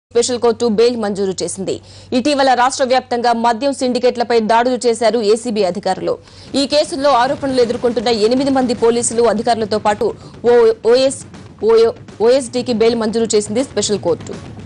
Special court bail మంజూరు చేసింది. ఇటీవల రాష్ట్ర వ్యాప్తంగా మద్యం సిండికేట్లపై దాడులు చేశారు ఏసీబీ అధికారులు. ఈ కేసుల్లో ఆరోపణలు ఎదుర్కొంటున్న 8 మంది పోలీసులు అధికారులతో పాటు ఓఎస్డీకి బెయిల్ మంజూరు చేసింది స్పెషల్ కోర్టు.